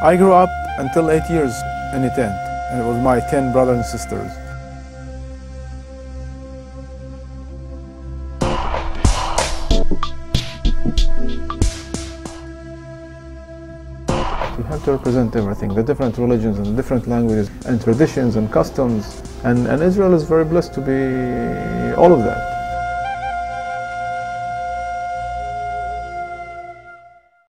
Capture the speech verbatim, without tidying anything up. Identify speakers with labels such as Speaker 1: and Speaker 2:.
Speaker 1: I grew up until eight years in a tent, and it was my ten brothers and sisters. You have to represent everything, the different religions and the different languages and traditions and customs, and, and Israel is very blessed to be all of that.